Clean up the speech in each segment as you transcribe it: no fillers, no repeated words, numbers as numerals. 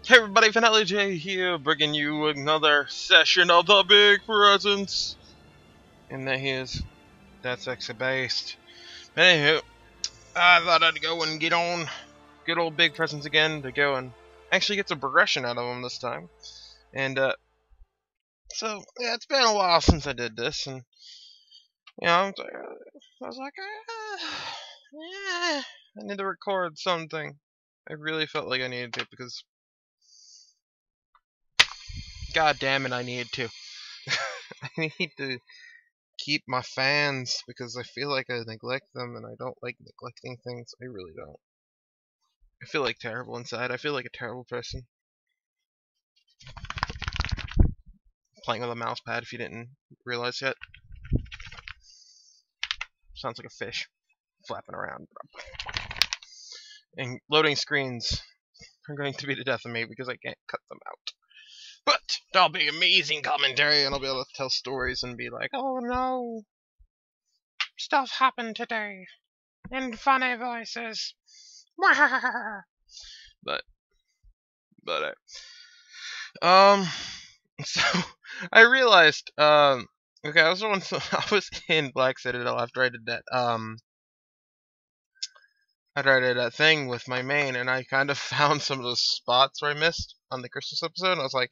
Hey everybody, Finale J here, bringing you another session of the Big Presence. And that's extra based. Anywho, I thought I'd go and get on good old Big Presence again to go and actually get some progression out of them this time. And so yeah, it's been a while since I did this, and you know, I was like, yeah, I need to record something. I really felt like I needed to because, god damn it, I needed to. I need to keep my fans because I feel like I neglect them, and I don't like neglecting things. I really don't. I feel like terrible inside. I feel like a terrible person. Playing with a mouse pad, if you didn't realize yet. Sounds like a fish flapping around. And loading screens are going to be the death of me because I can't cut them out. But that'll be amazing commentary, and I'll be able to tell stories and be like, oh no, stuff happened today in funny voices. But so I realized okay, I was in Black Citadel after I did that thing with my main, and I kind of found some of those spots where I missed on the Christmas episode, and I was like,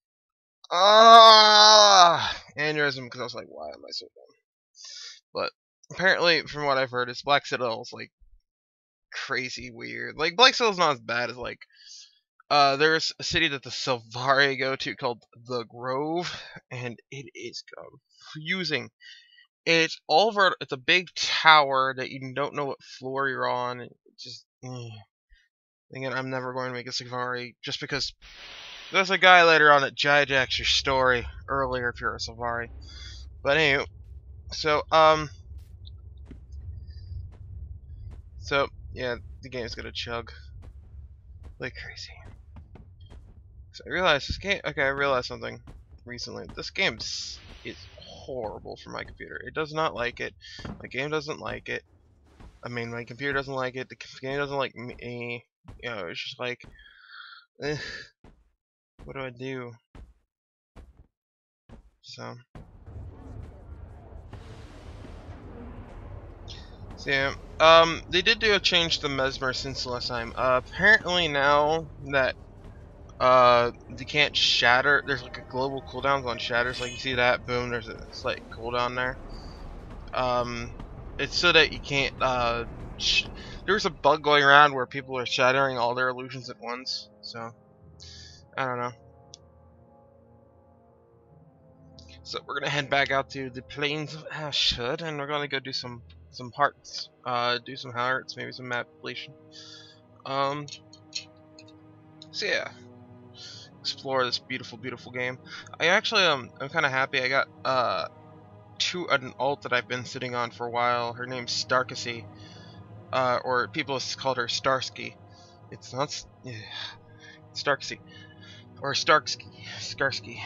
aneurysm, because I was like, why am I so dumb? But apparently, from what I've heard, is Black Citadel's like crazy weird. Like, Black Citadel's not as bad as like there's a city that the Sylvari go to called the Grove, and it is confusing. It's all over. It's a big tower that you don't know what floor you're on. It just again, I'm never going to make a Sylvari just because there's a guy later on that hijacks your story earlier if you're a Sylvari. But anyway, so yeah, the game's gonna chug like crazy. So I realized this game. Okay, I realized something recently. This game is horrible for my computer. It does not like it. My game doesn't like it. I mean, my computer doesn't like it. The game doesn't like me. You know, it's just like, what do I do? So yeah, they did do a change to Mesmer since the last time. Apparently now that you can't shatter. There's like a global cooldown on shatters. Like you see that, boom. There's a slight cooldown there. It's so that you can't. There's a bug going around where people are shattering all their illusions at once. So I don't know. So we're gonna head back out to the plains of Ashhood, and we're gonna go do some hearts. Do some hearts, maybe some map completion. So yeah. Explore this beautiful game. I actually I'm kind of happy I got an alt that I've been sitting on for a while. Her name's Starkasy, or people called her Starsky. It's not Starkasy or Starsky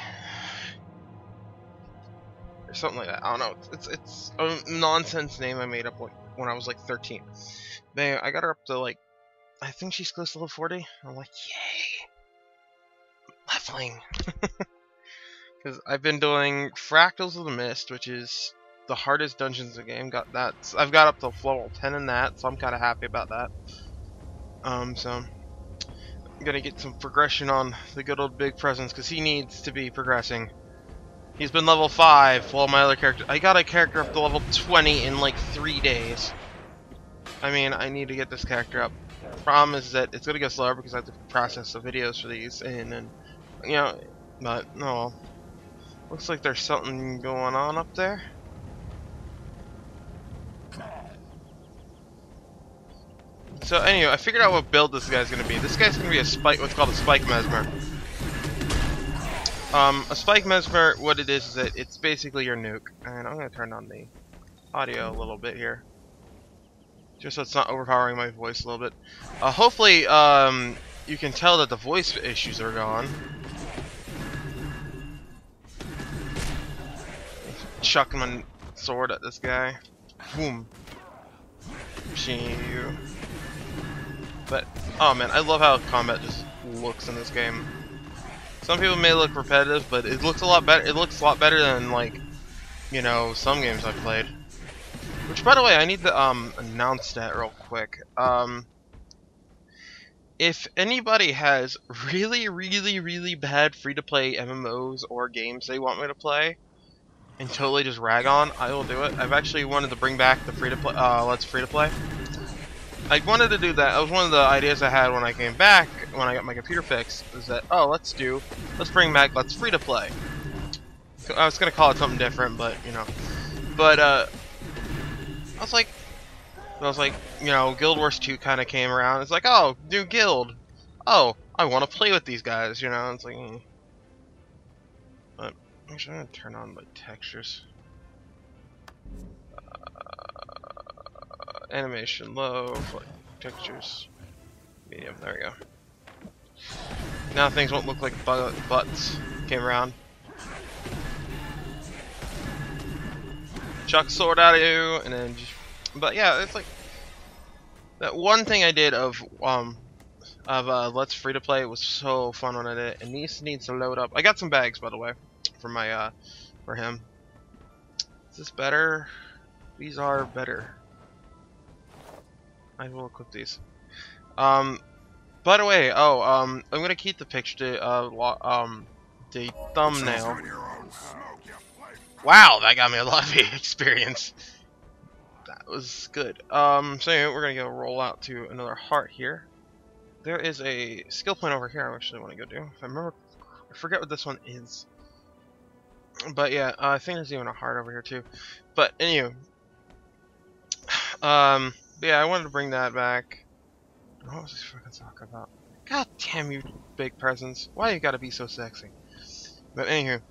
or something like that. I don't know. It's a nonsense name I made up like when I was like 13. But I got her up to like, I think she's close to level 40. I'm like, yay. Leveling. Because I've been doing Fractals of the Mist, which is the hardest dungeons in the game. I've got up to level 10 in that, so I'm kind of happy about that. So I'm gonna get some progression on the good old Big Presence because he needs to be progressing. He's been level 5, while my other character. I got a character up to level 20 in like 3 days. I mean, I need to get this character up. Problem is that it's gonna get slower because I have to process the videos for these, and you know, but no. Looks like there's something going on up there. So anyway, I figured out what build this guy's gonna be. This guy's gonna be what's called a Spike Mesmer. A Spike Mesmer, what it is that it's basically your nuke. And I'm gonna turn on the audio a little bit here, just so it's not overpowering my voice a little bit. Hopefully, you can tell that the voice issues are gone. Chuck my sword at this guy. Boom. But oh man, I love how combat just looks in this game. Some people may look repetitive, but it looks a lot better. It looks a lot better than, like, you know, some games I've played. Which, by the way, I need to announce that real quick. If anybody has really bad free-to-play MMOs or games they want me to play and totally just rag on, I will do it. I've actually wanted to bring back the free-to-play, Let's Free-to-Play. I wanted to do that. That was one of the ideas I had when I came back, when I got my computer fixed, is that, oh, let's bring back Let's Free-to-Play. I was gonna call it something different, but, you know. But, I was like, you know, Guild Wars 2 kind of came around. It's like, oh, new guild. Oh, I want to play with these guys, you know. It's like, But actually, I'm gonna turn on my textures. Animation low, textures medium. There we go. Now things won't look like butts came around. Chuck sword out of you, and then. But yeah, it's like that one thing I did of Let's Free to Play was so fun when I did it. And these needs to load up. I got some bags, by the way, for my for him. Is this better? These are better. I will equip these. By the way, I'm gonna keep the picture, the thumbnail. Wow, that got me a lot of experience. That was good. So anyway, we're gonna go roll out to another heart here. There is a skill point over here I actually want to go do. If I remember, I forget what this one is. But yeah, I think there's even a heart over here too. But anyway, yeah, I wanted to bring that back. What was this fucking talking about? God damn you, big presents! Why you gotta be so sexy? But anywho,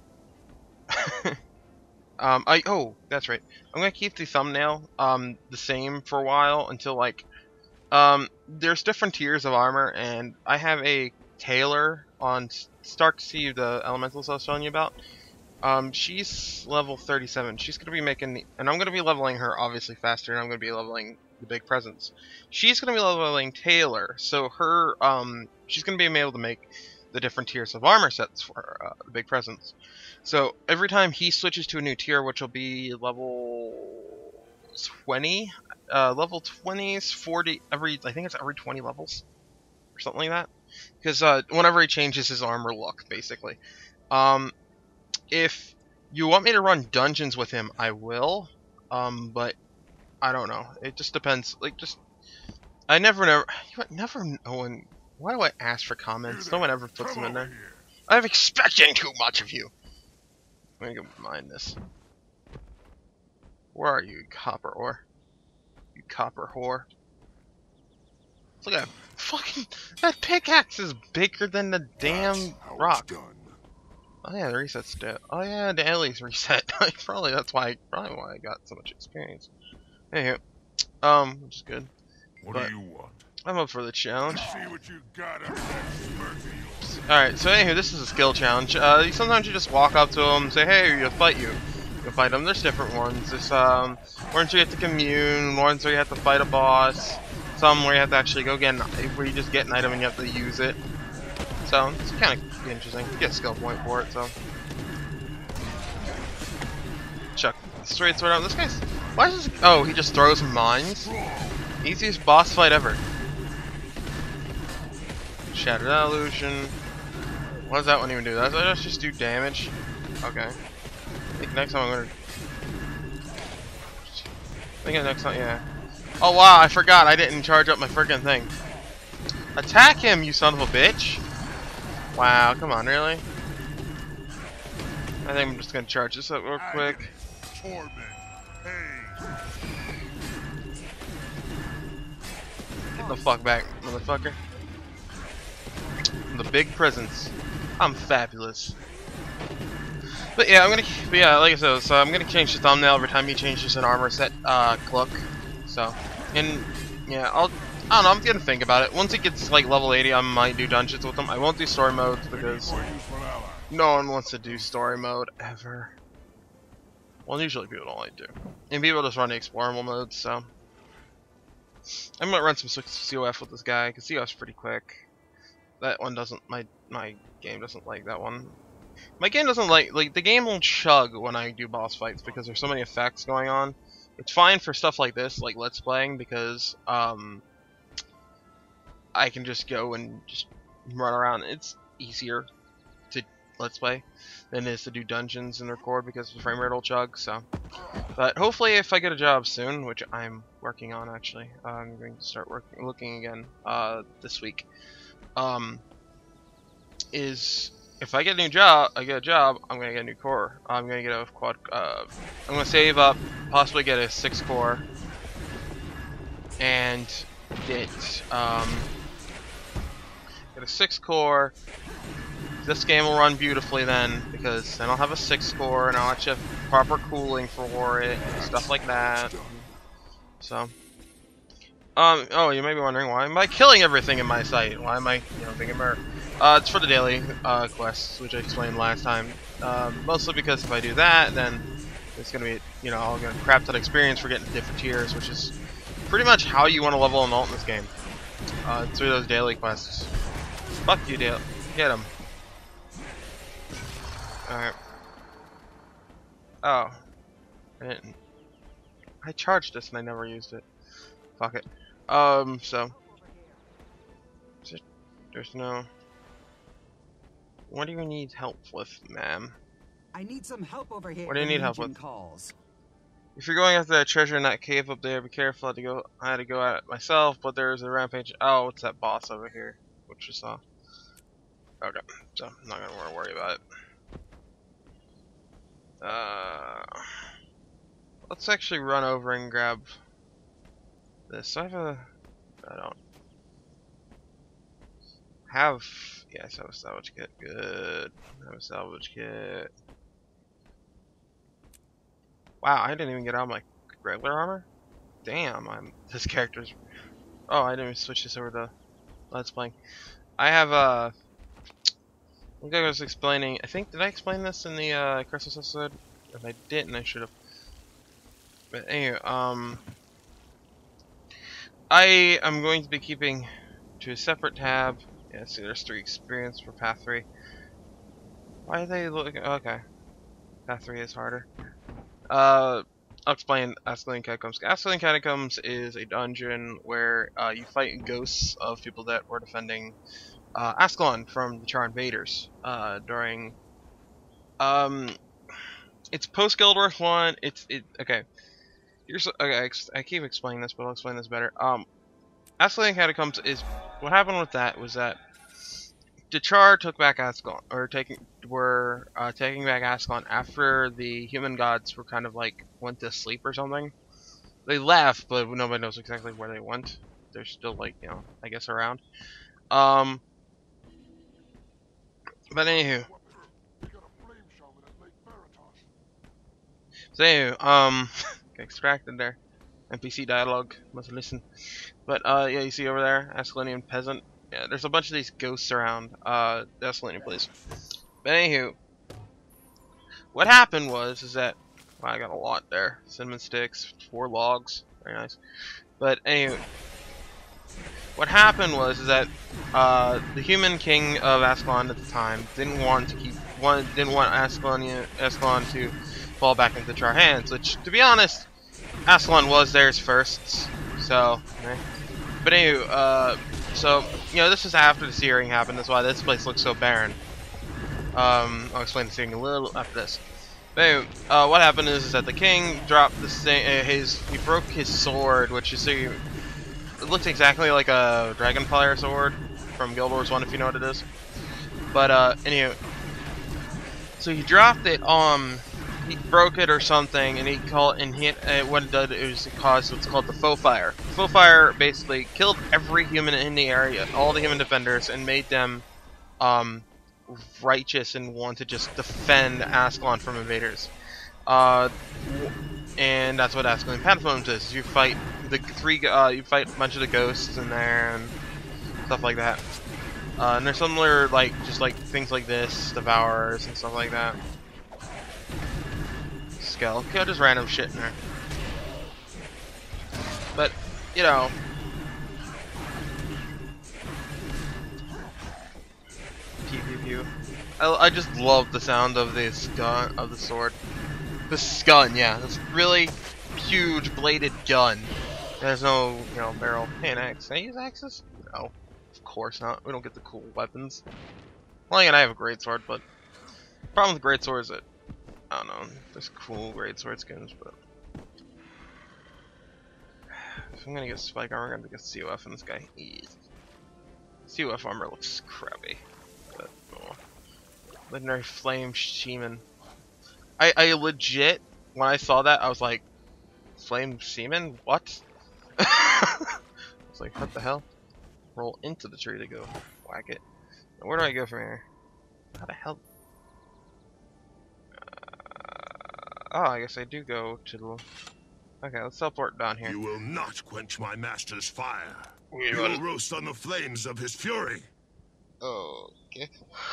oh, that's right. I'm gonna keep the thumbnail the same for a while until like there's different tiers of armor, and I have a Taylor on Stark Sea, the elementals I was telling you about. She's level 37. She's gonna be making, and I'm gonna be leveling her obviously faster, and I'm gonna be leveling the big presents. She's gonna be leveling Taylor, so her she's gonna be able to make the different tiers of armor sets for the big presents. So every time he switches to a new tier, which will be level 20, level 20s 40 every, I think it's every 20 levels or something like that, because whenever he changes his armor look, basically. If you want me to run dungeons with him, I will. But I don't know. It just depends. Like, I never know when. Why do I ask for comments? No one ever puts them in there. I'm expecting too much of you. Let me go mine this. Where are you, copper ore? You copper whore. Look at that fucking. That pickaxe is bigger than the damn rock. Oh yeah, the reset's dead. Oh yeah, the Ellie's reset. Probably why I got so much experience. Anywho, which is good. What do you want? I'm up for the challenge. See what you got up there. Alright, so anywho, this is a skill challenge. Sometimes you just walk up to them and say, hey, you'll fight you. You'll fight them. There's different ones. There's ones where you have to commune, ones where you have to fight a boss, some where you have to actually go get an item, where you just get an item and you have to use it. So it's kind of interesting. You get a skill point for it, so. Chuck straight sword out. This guy's. Why is this? Oh, he just throws mines. Easiest boss fight ever. Shattered illusion. What does that one even do? Does that just do damage? Okay. I think next time I'm gonna. I think next time, yeah. Oh wow, I forgot. I didn't charge up my freaking thing. Attack him, you son of a bitch! Wow, come on, really? I think I'm just gonna charge this up real quick. Get the fuck back, motherfucker. The big presents. I'm fabulous. But yeah, like I said, so I'm gonna change the thumbnail every time he changes an armor set look. So, and yeah, I don't know, I'm gonna think about it. Once it gets like level 80, I might do dungeons with him. I won't do story modes because no one wants to do story mode ever. Well, usually people don't like to. And people just run the explorable modes, so. I'm gonna run some COF with this guy, because COF's pretty quick. That one doesn't. My game doesn't like that one. My game doesn't like the game will chug when I do boss fights because there's so many effects going on. It's fine for stuff like this, like Let's Playing, because I can just go and just run around. It's easier to Let's Play than it is to do dungeons and record because the frame rate will chug. So, but hopefully, if I get a job soon, which I'm working on actually, I'm going to start looking again this week. Is if I get a job, I'm gonna get a new core. I'm gonna get a quad. I'm gonna save up, possibly get a 6 core, and get a 6 core. This game will run beautifully then, because then I'll have a 6 core and I'll actually have proper cooling for it, and stuff like that. So, oh, you may be wondering, why am I killing everything in my sight? Why am I, being a murder? It's for the daily quests, which I explained last time. Mostly because if I do that, then it's gonna be, I'll get a crap ton of experience for getting different tiers, which is pretty much how you want to level an alt in this game. Through those daily quests. Fuck you, Dale. Get him. Alright. Oh. I charged this and I never used it. Fuck it. So. There's no... What do you need help with, ma'am? I need some help over here. What do you need help with? Calls. If you're going after that treasure in that cave up there, be careful. I had to go at it myself, but there's a rampage. Oh, it's that boss over here, which you saw. Okay, so I'm not gonna worry about it. Let's actually run over and grab this. I don't have. Yes, I have a salvage kit. Good. I have a salvage kit. Wow, I didn't even get out of my regular armor. Damn, this character's. Oh, I didn't even switch this over to Let's Playing. I have I think I was explaining. Did I explain this in the Christmas episode? If I didn't, I should have. But anyway, I am going to be keeping to a separate tab. Yeah, see, there's 3 experience for Path 3. Why are they looking? Okay, Path 3 is harder. I'll explain Ascalon Catacombs. Ascalon Catacombs is a dungeon where you fight ghosts of people that were defending Ascalon from the Char invaders during. It's post Guild Wars 1. Okay. I keep explaining this, but I'll explain this better. Ascalon Catacombs is what happened with that was that the Char took back Ascalon, or taking back Ascalon after the human gods were kind of like went to sleep or something. They left, but nobody knows exactly where they went. They're still like I guess around. But anywho. So anywho, extracted there. NPC dialogue, must listen. But yeah, you see over there, Ascalonian peasant. Yeah, there's a bunch of these ghosts around the Ascalonian place. But anywho, what happened was that wow, I got a lot there. Cinnamon sticks, 4 logs, very nice. But anywho, what happened was that the human king of Ascalon at the time didn't want Ascalon to fall back into the Char hands, which, to be honest, Ascalon was theirs first. So, but anyway, so this is after the searing happened. That's why this place looks so barren. I'll explain the searing a little after this. But anyway, what happened is that the king dropped this thing. He broke his sword, which you see, it looks exactly like a Dragonfire sword from Guild Wars 1, if you know what it is. But anyway, so he dropped it. He broke it or something, and what it did is it caused what's called the faux fire. The faux fire basically killed every human in the area, all the human defenders, and made them righteous and want to just defend Ascalon from invaders. And that's what Ascalon Catacombs is. You fight you fight a bunch of the ghosts in there and stuff like that. And there's similar just like things like this, devourers and stuff like that. Kill just random shit in there. But pew. I just love the sound of this gun, of the sword. This gun, yeah, this really huge bladed gun. There's no, you know, barrel. Hey, an axe. Can I use axes? No, of course not. We don't get the cool weapons. Well, and I have a greatsword, but the problem with the greatsword is that I don't know. There's cool greatsword skins, but if I'm gonna get spike armor, I'm gonna get COF in this guy. COF armor looks crappy. But, oh. Legendary Flame Shaman. I legit, when I saw that, I was like, Flame Shaman? What? I was like, what the hell? Roll into the tree to go whack it. Now, where do I go from here? How the hell? Oh, I guess I do go to the... Okay, let's teleport down here. You will not quench my master's fire. We You will- will roast on the flames of his fury. Okay.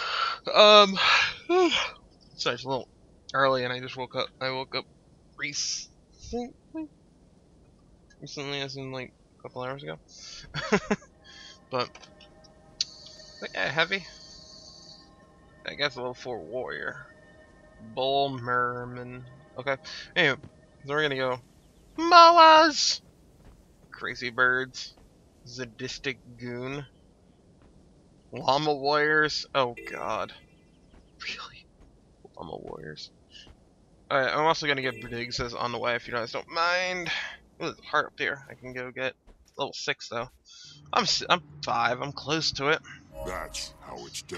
Sorry, it's a little early, and I just woke up. I woke up recently. Recently, as in like a couple hours ago. but yeah, heavy. I guess a level 4 warrior. Bull Merman. Okay. Anyway, so we're gonna go. Moas! Crazy birds. Zadistic goon. Llama warriors. Oh god. Really? Llama warriors. Alright, I'm also gonna get Briggs on the way if you guys don't mind. Ooh, there's a heart up here. I can go get level 6 though. I'm 5. I'm close to it. That's how it's done.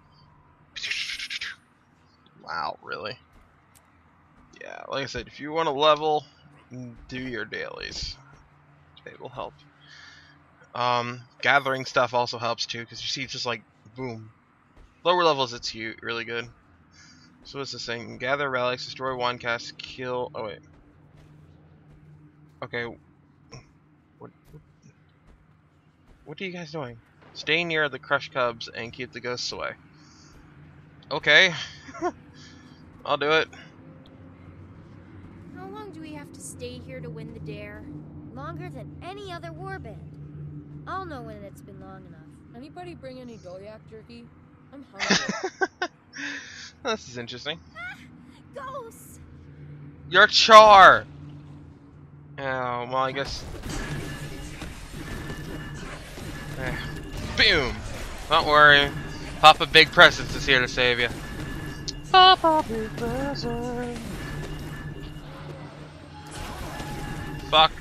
Wow, really? Yeah, like I said, if you want to level, do your dailies. They will help. Gathering stuff also helps too, because you see just like, boom. Lower levels, it's really good. So what's this thing? Gather relics, destroy one cast, kill... Oh, wait. Okay. What are you guys doing? Stay near the crushed cubs and keep the ghosts away. Okay. I'll do it. How long do we have to stay here to win the dare? Longer than any other warband. I'll know when it's been long enough. Anybody bring any Dolyak jerky? I'm hungry. This is interesting. Ghosts! Your char! Oh, well, I guess... Boom! Don't worry. Papa Big Presents is here to save you. Papa Big Presents. Fuck.